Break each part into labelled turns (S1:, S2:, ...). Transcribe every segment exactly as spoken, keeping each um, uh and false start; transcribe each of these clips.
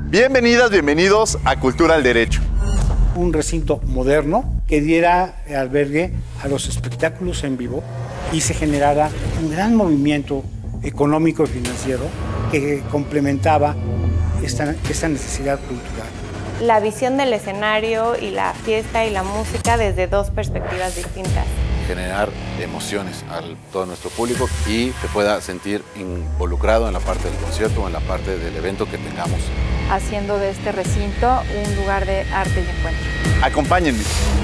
S1: Bienvenidas, bienvenidos a Cultura al Derecho.
S2: Un recinto moderno que diera albergue a los espectáculos en vivo y se generara un gran movimiento económico y financiero que complementaba esta, esta necesidad cultural.
S3: La visión del escenario y la fiesta y la música desde dos perspectivas distintas.
S4: Generar emociones a todo nuestro público y que pueda sentir involucrado en la parte del concierto o en la parte del evento que tengamos.
S5: Haciendo de este recinto un lugar de arte y encuentro.
S1: Acompáñenme.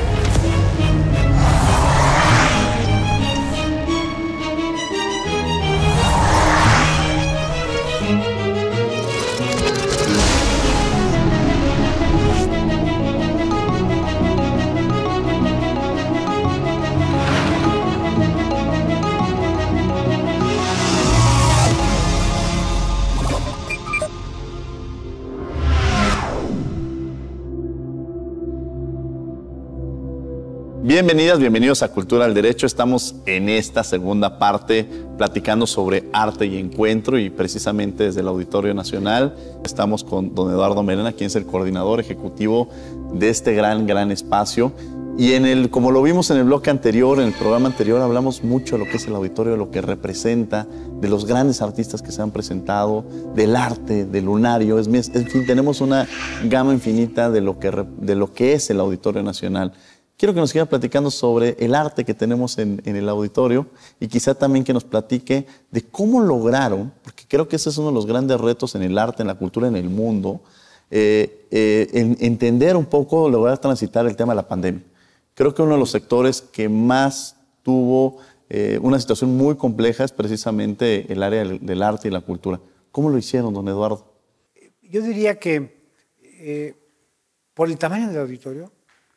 S1: Bienvenidas, bienvenidos a Cultura al Derecho. Estamos en esta segunda parte platicando sobre arte y encuentro y precisamente desde el Auditorio Nacional estamos con don Eduardo Merena, quien es el coordinador ejecutivo de este gran, gran espacio. Y en el, como lo vimos en el bloque anterior, en el programa anterior, hablamos mucho de lo que es el auditorio, de lo que representa, de los grandes artistas que se han presentado, del arte, del lunario. Es, en fin, tenemos una gama infinita de lo que, de lo que es el Auditorio Nacional. Quiero que nos siga platicando sobre el arte que tenemos en, en el auditorio y quizá también que nos platique de cómo lograron, porque creo que ese es uno de los grandes retos en el arte, en la cultura, en el mundo, eh, eh, en, entender un poco, lograr transitar el tema de la pandemia. Creo que uno de los sectores que más tuvo eh, una situación muy compleja es precisamente el área del, del arte y la cultura. ¿Cómo lo hicieron, don Eduardo?
S2: Yo diría que eh, por el tamaño del auditorio,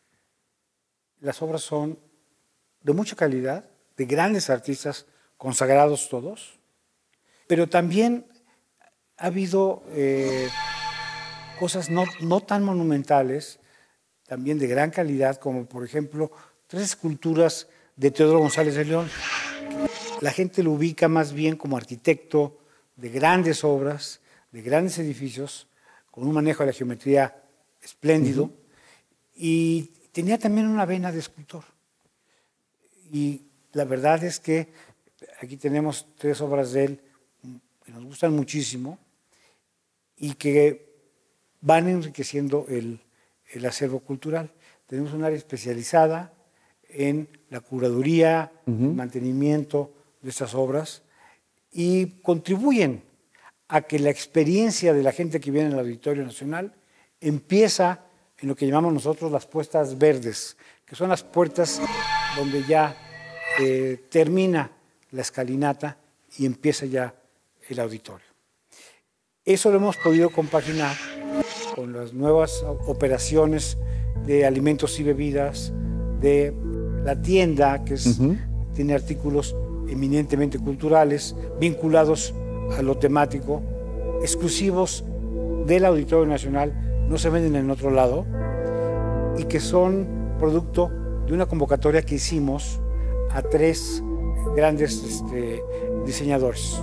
S2: las obras son de mucha calidad, de grandes artistas consagrados todos, pero también ha habido eh, cosas no, no tan monumentales, también de gran calidad, como por ejemplo tres esculturas de Teodoro González de León. La gente lo ubica más bien como arquitecto de grandes obras, de grandes edificios, con un manejo de la geometría espléndido, uh-huh. y tenía también una vena de escultor. Y la verdad es que aquí tenemos tres obras de él que nos gustan muchísimo y que van enriqueciendo el, el acervo cultural. Tenemos un área especializada en la curaduría, uh-huh. el mantenimiento de estas obras y contribuyen a que la experiencia de la gente que viene al Auditorio Nacional empieza en lo que llamamos nosotros las puertas verdes, que son las puertas donde ya eh, termina la escalinata y empieza ya el auditorio. Eso lo hemos podido compaginar con las nuevas operaciones de alimentos y bebidas, de la tienda, que es, uh-huh. tiene artículos eminentemente culturales, vinculados a lo temático, exclusivos del Auditorio Nacional, no se venden en otro lado, y que son producto de una convocatoria que hicimos a tres grandes este, diseñadores.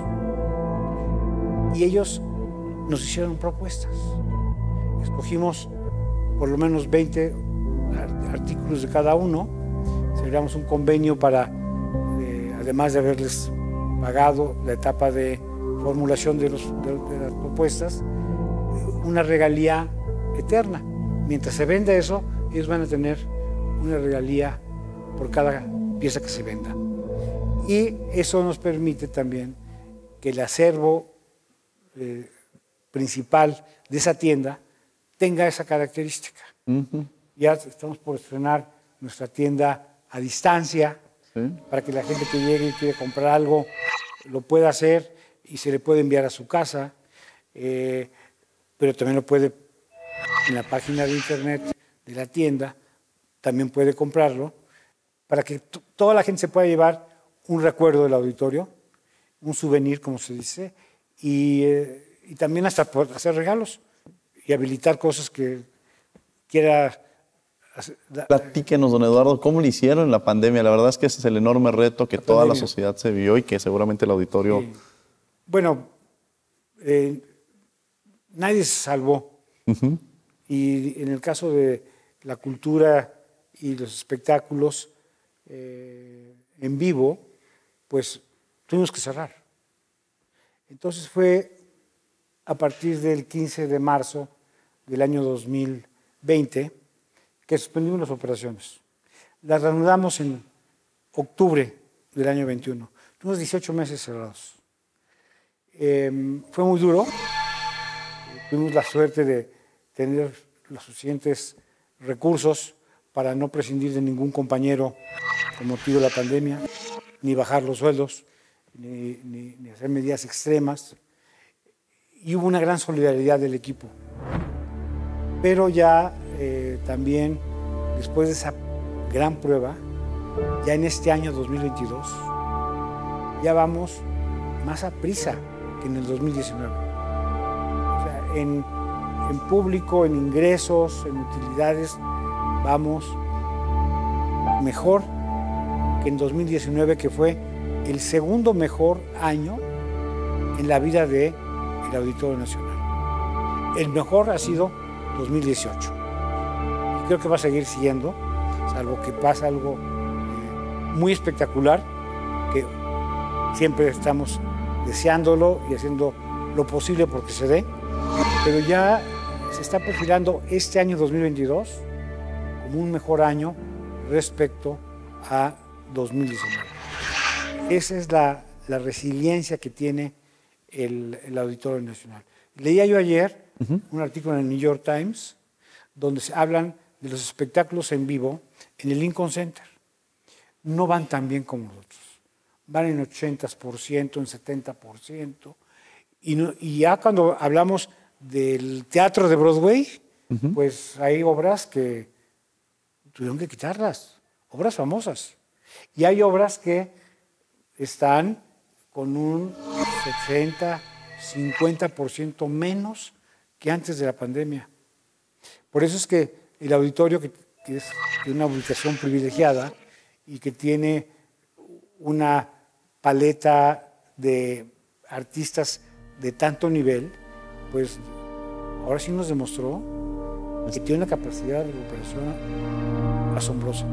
S2: Y ellos nos hicieron propuestas. Escogimos por lo menos veinte artículos de cada uno, celebramos un convenio para, eh, además de haberles pagado la etapa de formulación de, los, de, de las propuestas, una regalía eterna. Mientras se venda eso, ellos van a tener una regalía por cada pieza que se venda. Y eso nos permite también que el acervo eh, principal de esa tienda tenga esa característica. Uh-huh. Ya estamos por estrenar nuestra tienda a distancia, ¿sí? Para que la gente que llegue y quiere comprar algo lo pueda hacer y se le puede enviar a su casa, eh, pero también lo puede en la página de internet de la tienda, también puede comprarlo, para que toda la gente se pueda llevar un recuerdo del auditorio, un souvenir, como se dice, y, eh, y también hasta poder hacer regalos y habilitar cosas que quiera hacer.
S1: Platíquenos, don Eduardo, ¿cómo lo hicieron en la pandemia? La verdad es que ese es el enorme reto que la toda pandemia. La sociedad se vio y que seguramente el auditorio...
S2: Sí. Bueno, eh, nadie se salvó Uh-huh. Y en el caso de la cultura y los espectáculos eh, en vivo, pues tuvimos que cerrar. Entonces fue a partir del quince de marzo del año dos mil veinte que suspendimos las operaciones. Las reanudamos en octubre del año veintiuno. Tuvimos dieciocho meses cerrados. Eh, fue muy duro. Tuvimos la suerte de tener los suficientes recursos para no prescindir de ningún compañero con motivo de la pandemia, ni bajar los sueldos, ni, ni, ni hacer medidas extremas. Y hubo una gran solidaridad del equipo. Pero ya eh, también, después de esa gran prueba, ya en este año dos mil veintidós, ya vamos más a prisa que en el dos mil diecinueve. O sea, en, en público, en ingresos, en utilidades, vamos mejor que en dos mil diecinueve, que fue el segundo mejor año en la vida del Auditorio Nacional. El mejor ha sido dos mil dieciocho. Y creo que va a seguir siendo, salvo que pasa algo eh, muy espectacular, que siempre estamos deseándolo y haciendo lo posible porque se dé, pero ya se está perfilando este año dos mil veintidós como un mejor año respecto a dos mil diecinueve. Esa es la, la resiliencia que tiene el, el Auditorio Nacional. Leía yo ayer uh-huh. un artículo en el New York Times donde se hablan de los espectáculos en vivo en el Lincoln Center. No van tan bien como nosotros. Van en ochenta por ciento, en setenta por ciento. Y, no, y ya cuando hablamos del teatro de Broadway, uh-huh. pues hay obras que tuvieron que quitarlas, obras famosas. Y hay obras que están con un sesenta, cincuenta por ciento menos que antes de la pandemia. Por eso es que el auditorio, que, que es de una ubicación privilegiada y que tiene una paleta de artistas de tanto nivel, pues ahora sí nos demostró que tiene una capacidad de recuperación asombrosa.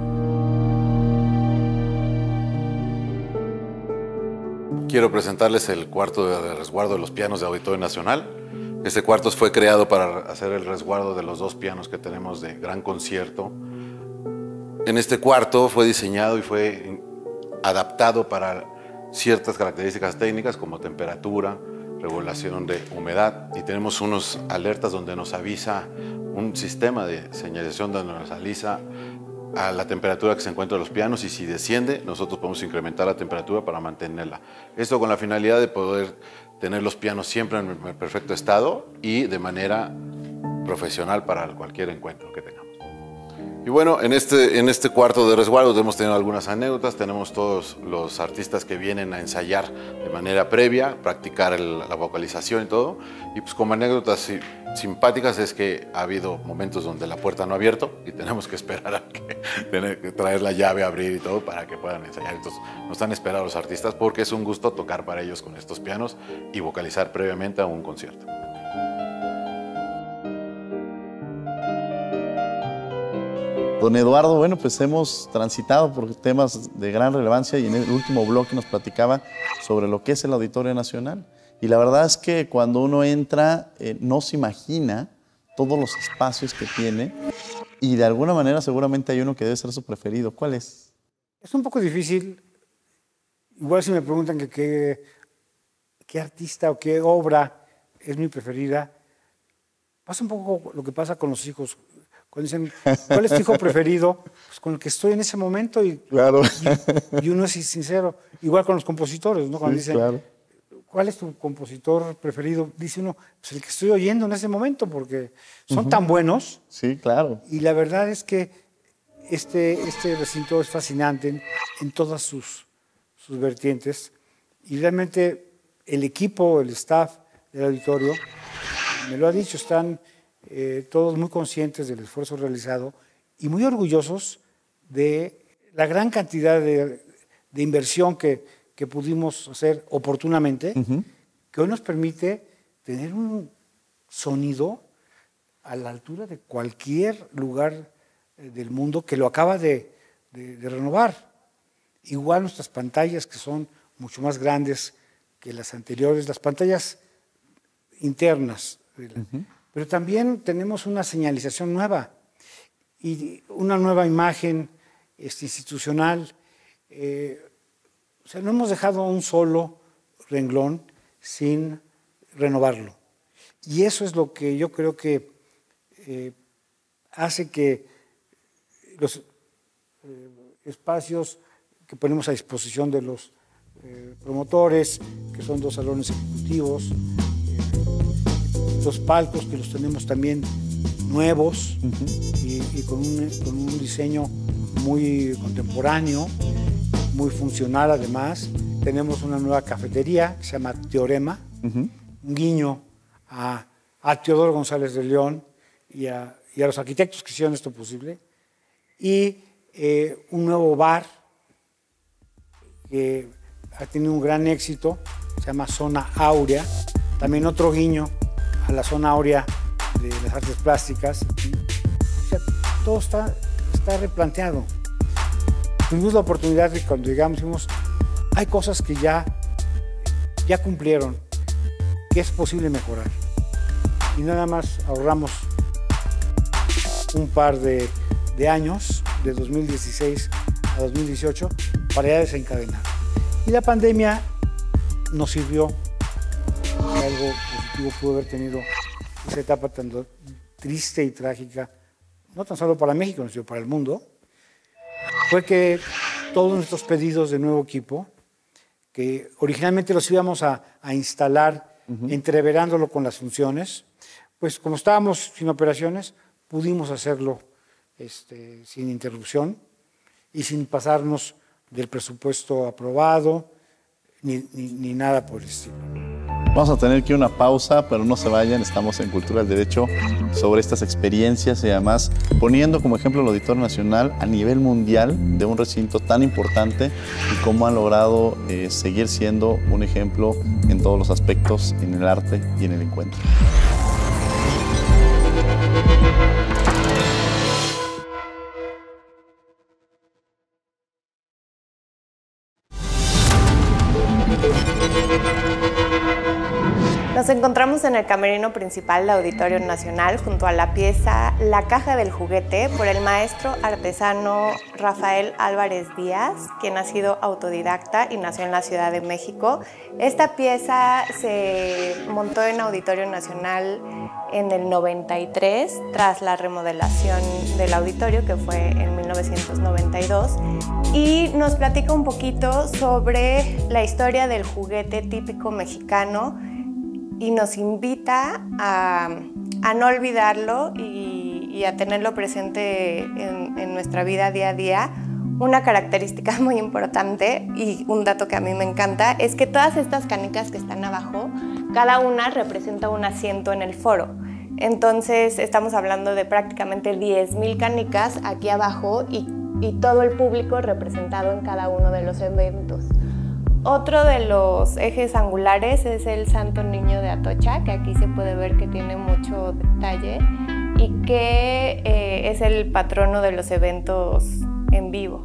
S4: Quiero presentarles el cuarto de resguardo de los pianos de Auditorio Nacional. Este cuarto fue creado para hacer el resguardo de los dos pianos que tenemos de gran concierto. En este cuarto fue diseñado y fue adaptado para ciertas características técnicas como temperatura, regulación de humedad, y tenemos unos alertas donde nos avisa un sistema de señalización donde nos avisa a la temperatura que se encuentran los pianos, y si desciende nosotros podemos incrementar la temperatura para mantenerla. Esto con la finalidad de poder tener los pianos siempre en perfecto estado y de manera profesional para cualquier encuentro que tengamos. Y bueno, en este, en este cuarto de resguardo hemos tenido algunas anécdotas. Tenemos todos los artistas que vienen a ensayar de manera previa, practicar el, la vocalización y todo. Y pues como anécdotas sí, simpáticas es que ha habido momentos donde la puerta no ha abierto y tenemos que esperar a que, tener que traer la llave, abrir y todo para que puedan ensayar. Entonces nos han esperado los artistas porque es un gusto tocar para ellos con estos pianos y vocalizar previamente a un concierto.
S1: Don Eduardo, bueno, pues hemos transitado por temas de gran relevancia y en el último bloque nos platicaba sobre lo que es el Auditorio Nacional. Y la verdad es que cuando uno entra, eh, no se imagina todos los espacios que tiene y de alguna manera seguramente hay uno que debe ser su preferido. ¿Cuál es?
S2: Es un poco difícil. Igual si me preguntan que qué, qué artista o qué obra es mi preferida, pasa un poco lo que pasa con los hijos. Cuando dicen, ¿cuál es tu hijo preferido? Pues con el que estoy en ese momento y,
S1: claro.
S2: y, y uno es sincero. Igual con los compositores, ¿no? Cuando sí, dicen, claro. ¿Cuál es tu compositor preferido? Dice uno, pues el que estoy oyendo en ese momento, porque son uh-huh. tan buenos.
S1: Sí, claro.
S2: Y la verdad es que este, este recinto es fascinante en, en todas sus, sus vertientes. Y realmente el equipo, el staff del auditorio, me lo ha dicho, están... Eh, todos muy conscientes del esfuerzo realizado y muy orgullosos de la gran cantidad de, de inversión que, que pudimos hacer oportunamente, uh-huh. que hoy nos permite tener un sonido a la altura de cualquier lugar del mundo que lo acaba de, de, de renovar. Igual nuestras pantallas, que son mucho más grandes que las anteriores, las pantallas internas. Uh-huh. Pero también tenemos una señalización nueva y una nueva imagen este, institucional. Eh, o sea, no hemos dejado un solo renglón sin renovarlo. Y eso es lo que yo creo que eh, hace que los eh, espacios que ponemos a disposición de los eh, promotores, que son dos salones ejecutivos, eh, los palcos que los tenemos también nuevos uh-huh. y, y con, un, con un diseño muy contemporáneo, muy funcional además. Tenemos una nueva cafetería que se llama Teorema, uh-huh. un guiño a, a Teodoro González de León y a, y a los arquitectos que hicieron esto posible. Y eh, un nuevo bar que ha tenido un gran éxito, se llama Zona Áurea. También otro guiño a la Zona Áurea de las artes plásticas. O sea, todo está, está replanteado. Tuvimos la oportunidad de cuando llegamos, dijimos, hay cosas que ya, ya cumplieron, que es posible mejorar. Y nada más ahorramos un par de, de años, de dos mil dieciséis a dos mil dieciocho, para ya desencadenar. Y la pandemia nos sirvió, algo positivo pudo haber tenido esa etapa tan triste y trágica, no tan solo para México, sino para el mundo, fue que todos nuestros pedidos de nuevo equipo, que originalmente los íbamos a, a instalar uh-huh. entreverándolo con las funciones, pues como estábamos sin operaciones, pudimos hacerlo este, sin interrupción y sin pasarnos del presupuesto aprobado, ni, ni, ni nada por el estilo.
S1: Vamos a tener que ir a una pausa, pero no se vayan, estamos en Cultura del Derecho sobre estas experiencias y además poniendo como ejemplo el Auditorio Nacional a nivel mundial de un recinto tan importante y cómo han logrado eh, seguir siendo un ejemplo en todos los aspectos, en el arte y en el encuentro.
S3: Nos encontramos en el camerino principal del Auditorio Nacional junto a la pieza La Caja del Juguete por el maestro artesano Rafael Álvarez Díaz, quien ha sido autodidacta y nació en la Ciudad de México. Esta pieza se montó en Auditorio Nacional en el noventa y tres, tras la remodelación del auditorio, que fue en mil novecientos noventa y dos, y nos platica un poquito sobre la historia del juguete típico mexicano y nos invita a, a no olvidarlo y, y a tenerlo presente en, en nuestra vida día a día. Una característica muy importante y un dato que a mí me encanta es que todas estas canicas que están abajo, cada una representa un asiento en el foro. Entonces estamos hablando de prácticamente diez mil canicas aquí abajo y, y todo el público representado en cada uno de los eventos. Otro de los ejes angulares es el Santo Niño de Atocha, que aquí se puede ver que tiene mucho detalle y que eh, es el patrono de los eventos en vivo.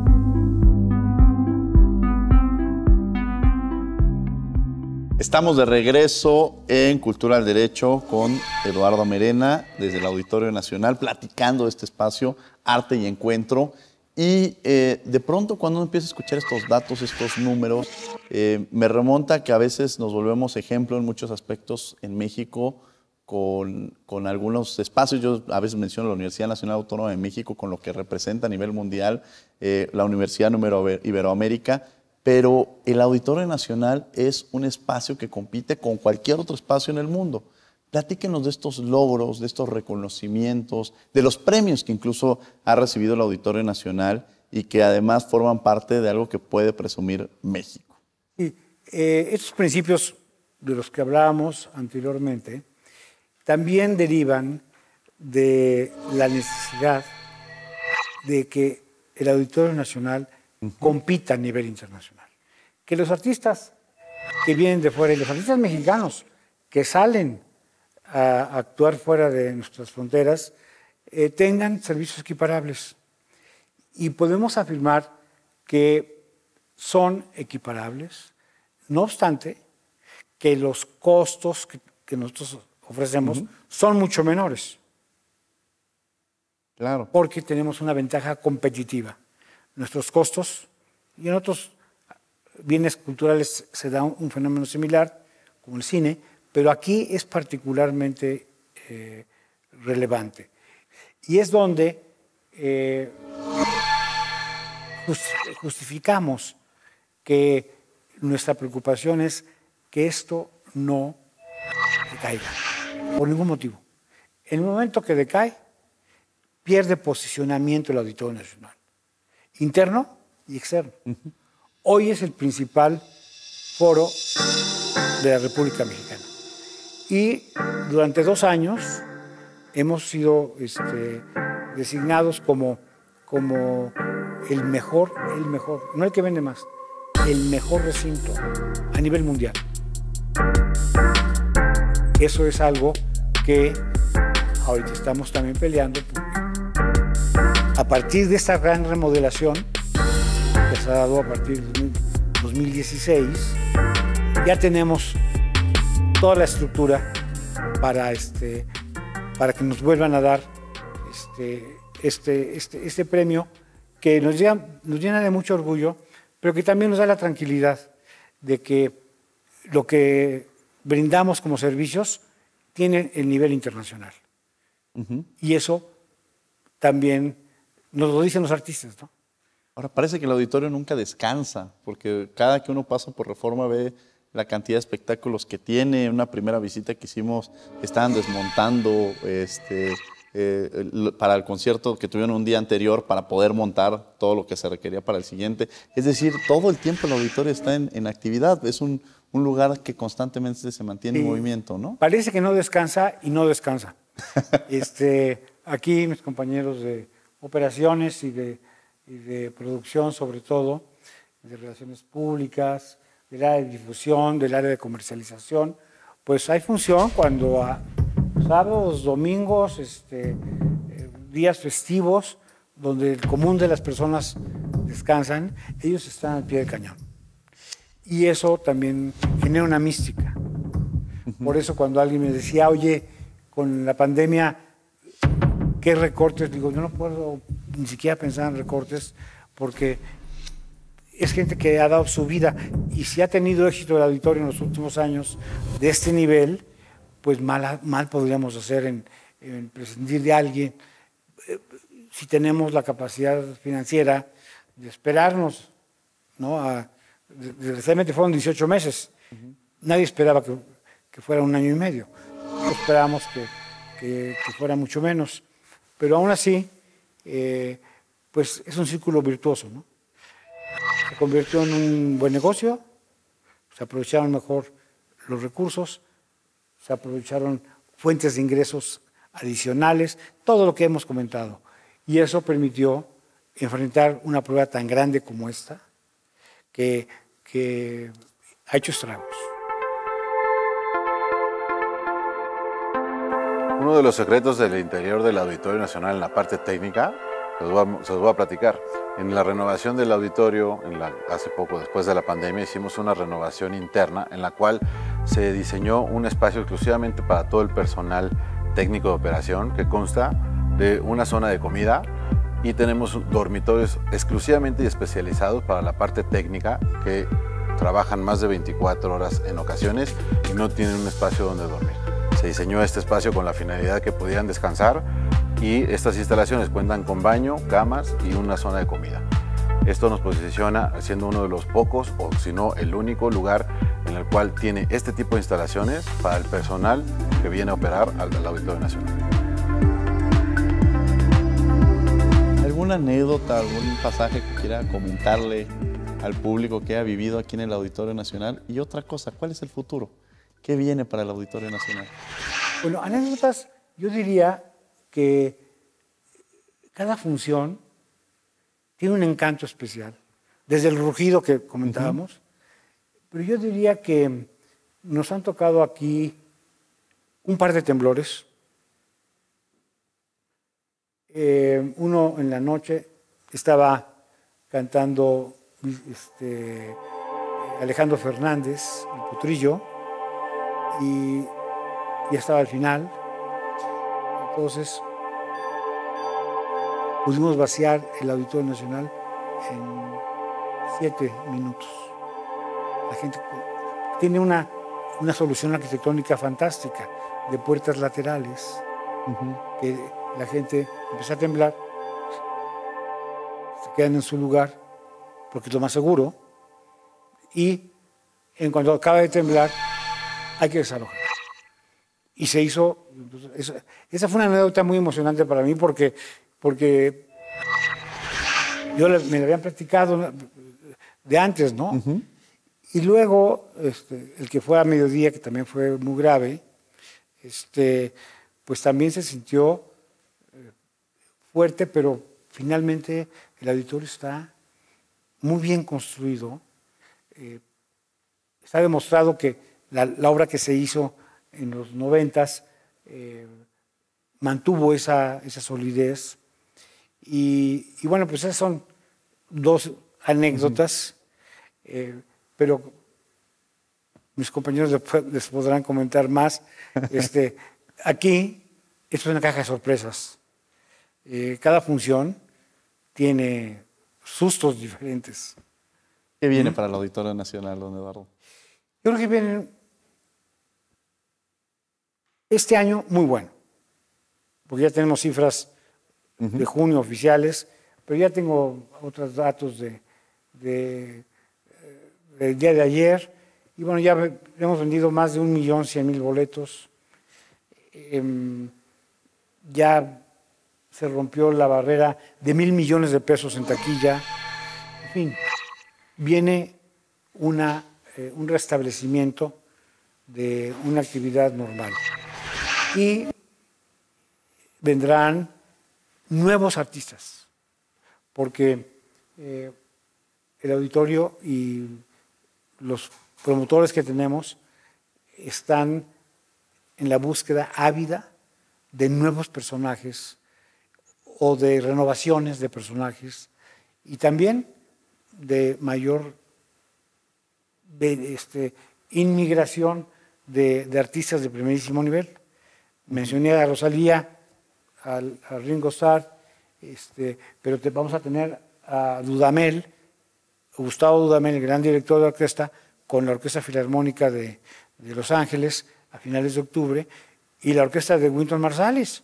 S1: Estamos de regreso en Cultura del Derecho con Eduardo Merena desde el Auditorio Nacional, platicando de este espacio, arte y encuentro. Y eh, de pronto cuando uno empieza a escuchar estos datos, estos números, eh, me remonta que a veces nos volvemos ejemplo en muchos aspectos en México con, con algunos espacios. Yo a veces menciono la Universidad Nacional Autónoma de México con lo que representa a nivel mundial, eh, la Universidad Número Iberoamérica, pero el Auditorio Nacional es un espacio que compite con cualquier otro espacio en el mundo. Platíquenos de estos logros, de estos reconocimientos, de los premios que incluso ha recibido el Auditorio Nacional y que además forman parte de algo que puede presumir México.
S2: Sí, eh, estos principios de los que hablábamos anteriormente también derivan de la necesidad de que el Auditorio Nacional uh-huh. compita a nivel internacional. Que los artistas que vienen de fuera y los artistas mexicanos que salen a actuar fuera de nuestras fronteras eh, tengan servicios equiparables. Y podemos afirmar que son equiparables, no obstante que los costos que, que nosotros ofrecemos uh-huh. son mucho menores.
S1: Claro.
S2: Porque tenemos una ventaja competitiva. Nuestros costos, y en otros bienes culturales se da un, un fenómeno similar, como el cine, pero aquí es particularmente eh, relevante. Y es donde eh, justificamos que nuestra preocupación es que esto no decaiga, por ningún motivo. En el momento que decae, pierde posicionamiento el Auditorio Nacional, interno y externo. Uh-huh. Hoy es el principal foro de la República Mexicana. Y durante dos años hemos sido este, designados como, como el mejor, el mejor, no el que vende más, el mejor recinto a nivel mundial. Eso es algo que ahorita estamos también peleando porque a partir de esta gran remodelación que se ha dado a partir de dos mil dieciséis, ya tenemos toda la estructura para, este, para que nos vuelvan a dar este, este, este, este premio que nos llena, nos llena de mucho orgullo, pero que también nos da la tranquilidad de que lo que brindamos como servicios tiene el nivel internacional. Uh-huh. Y eso también nos lo dicen los artistas, ¿no?
S1: Ahora, parece que el auditorio nunca descansa, porque cada que uno pasa por Reforma ve la cantidad de espectáculos que tiene. Una primera visita que hicimos, estaban desmontando este, eh, para el concierto que tuvieron un día anterior para poder montar todo lo que se requería para el siguiente. Es decir, todo el tiempo el auditorio está en, en actividad. Es un, un lugar que constantemente se mantiene sí, en movimiento, ¿no?
S2: Parece que no descansa y no descansa. este, aquí mis compañeros de operaciones y de, y de producción, sobre todo, de relaciones públicas, del área de difusión, del área de comercialización, pues hay función cuando a sábados, domingos, este, eh, días festivos, donde el común de las personas descansan, ellos están al pie del cañón. Y eso también genera una mística. Uh-huh. Por eso cuando alguien me decía, oye, con la pandemia, ¿qué recortes? Digo, yo no puedo ni siquiera pensar en recortes porque es gente que ha dado su vida y si ha tenido éxito el auditorio en los últimos años de este nivel, pues mal, mal podríamos hacer en, en prescindir de alguien eh, si tenemos la capacidad financiera de esperarnos, ¿no? A, desgraciadamente fueron dieciocho meses. Uh-huh. Nadie esperaba que, que fuera un año y medio. No esperábamos que, que, que fuera mucho menos. Pero aún así, eh, pues es un círculo virtuoso, ¿no? Se convirtió en un buen negocio, se aprovecharon mejor los recursos, se aprovecharon fuentes de ingresos adicionales, todo lo que hemos comentado. Y eso permitió enfrentar una prueba tan grande como esta, que, que ha hecho estragos.
S4: Uno de los secretos del interior del Auditorio Nacional en la parte técnica, se los voy a, se los voy a platicar. En la renovación del auditorio, en la, hace poco después de la pandemia, hicimos una renovación interna en la cual se diseñó un espacio exclusivamente para todo el personal técnico de operación que consta de una zona de comida y tenemos dormitorios exclusivamente y especializados para la parte técnica que trabajan más de veinticuatro horas en ocasiones y no tienen un espacio donde dormir. Se diseñó este espacio con la finalidad que pudieran descansar y estas instalaciones cuentan con baño, camas y una zona de comida. Esto nos posiciona siendo uno de los pocos, o si no el único lugar en el cual tiene este tipo de instalaciones para el personal que viene a operar al, al Auditorio Nacional.
S1: ¿Alguna anécdota, algún pasaje que quiera comentarle al público que ha vivido aquí en el Auditorio Nacional? Y otra cosa, ¿cuál es el futuro? ¿Qué viene para el Auditorio Nacional?
S2: Bueno, anécdotas, yo diría que cada función tiene un encanto especial, desde el rugido que comentábamos, uh-huh. pero yo diría que nos han tocado aquí un par de temblores. Eh, uno en la noche estaba cantando este, Alejandro Fernández, el Potrillo, y ya estaba al final. Entonces pudimos vaciar el Auditorio Nacional en siete minutos. La gente tiene una, una solución arquitectónica fantástica de puertas laterales, uh-huh. que la gente empieza a temblar, se quedan en su lugar porque es lo más seguro, y en cuanto acaba de temblar hay que desalojar. Y se hizo, eso, esa fue una anécdota muy emocionante para mí porque, porque yo me la habían practicado de antes, ¿no? Uh-huh. Y luego, este, el que fue a mediodía, que también fue muy grave, este, pues también se sintió eh, fuerte, pero finalmente el auditorio está muy bien construido. Eh, está demostrado que la, la obra que se hizo en los noventas eh, mantuvo esa, esa solidez. Y, y bueno, pues esas son dos anécdotas, uh-huh. eh, pero mis compañeros después les podrán comentar más. Este, aquí, esto es una caja de sorpresas. Eh, cada función tiene sustos diferentes.
S1: ¿Qué viene ¿Mm? para el Auditorio Nacional, don Eduardo?
S2: Yo creo que viene este año muy bueno, porque ya tenemos cifras uh-huh. de junio oficiales, pero ya tengo otros datos de, de, del día de ayer, y bueno, ya hemos vendido más de un millón cien mil boletos. Eh, ya se rompió la barrera de mil millones de pesos en taquilla. En fin, viene una, eh, un restablecimiento de una actividad normal. Y vendrán nuevos artistas, porque eh, el auditorio y los promotores que tenemos están en la búsqueda ávida de nuevos personajes o de renovaciones de personajes y también de mayor de, este, inmigración de, de artistas de primerísimo nivel. Mencioné a Rosalía, al, a Ringo Starr, este, pero te, vamos a tener a Dudamel, Gustavo Dudamel, el gran director de orquesta, con la Orquesta Filarmónica de, de Los Ángeles a finales de octubre, y la orquesta de Wynton Marsalis,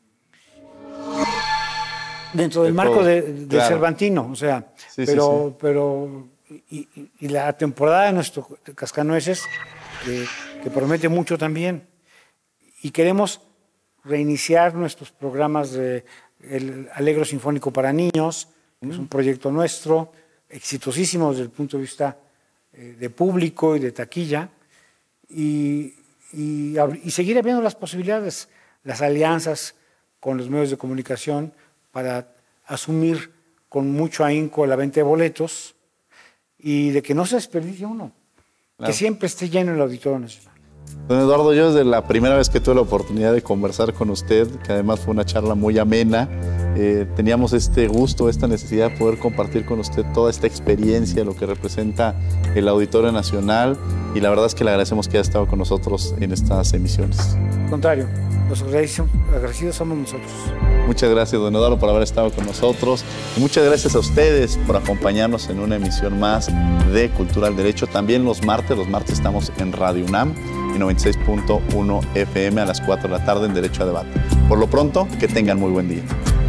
S2: dentro del marco de, de claro. Cervantino, o sea, sí, pero, sí, sí. pero y, y la temporada de nuestro Cascanueces, que, que promete mucho también, y queremos reiniciar nuestros programas de el Alegro Sinfónico para Niños, que mm. es un proyecto nuestro, exitosísimo desde el punto de vista eh, de público y de taquilla, y, y, y seguir abriendo las posibilidades, las alianzas con los medios de comunicación para asumir con mucho ahínco la venta de boletos y de que no se desperdicie uno, claro. que siempre esté lleno el Auditorio Nacional.
S1: Don Eduardo, yo desde la primera vez que tuve la oportunidad de conversar con usted, que además fue una charla muy amena, eh, teníamos este gusto, esta necesidad de poder compartir con usted toda esta experiencia, lo que representa el Auditorio Nacional, y la verdad es que le agradecemos que haya estado con nosotros en estas emisiones.
S2: Al contrario, los agradecidos, agradecidos somos nosotros.
S1: Muchas gracias, don Eduardo, por haber estado con nosotros. Y muchas gracias a ustedes por acompañarnos en una emisión más de Cultura al Derecho. También los martes, los martes estamos en Radio UNAM, en noventa y seis punto uno F M a las cuatro de la tarde en Derecho a Debate. Por lo pronto, que tengan muy buen día.